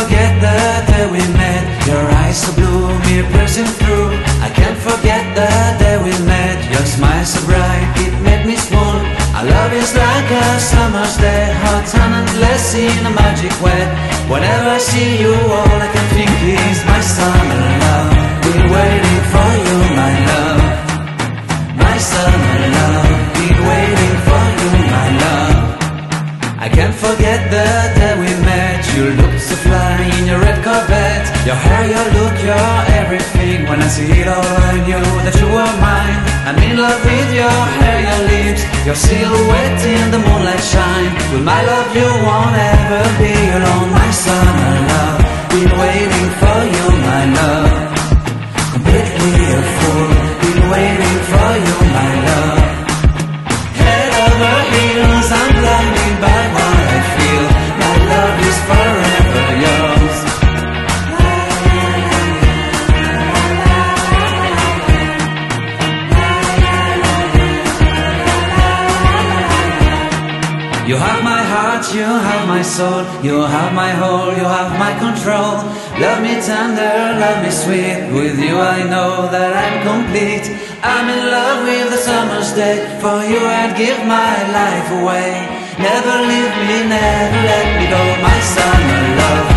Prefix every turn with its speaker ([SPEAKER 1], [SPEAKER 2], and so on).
[SPEAKER 1] forget the day we met. Your eyes so blue, me piercing through. I can't forget the day we met. Your smile so bright, it made me swoon. Our love is like a summer's day, hot and endless in a magic way. Whenever I see you, all I can think is my summer love. Been waiting for you, my love. My summer love. Been waiting for you, my love. I can't forget the day we met. You looked so fly in your red Corvette. Your hair, your look, your everything. When I see it all, I knew that you were mine. I'm in love with your hair, your lips, your silhouette in the moonlight shine. With my love you won't ever be alone. My summer love, been waiting for you, my love. Completely a fool, been waiting for you, my love. Head over heels, I'm blinded by what I feel. My love is forever yours. You have my heart, you have my soul, you have my whole, you have my control. Love me tender, love me sweet. With you I know that I'm complete. I'm in love with the summer's day. For you I'd give my life away. Never leave me, never let me go. My summer love,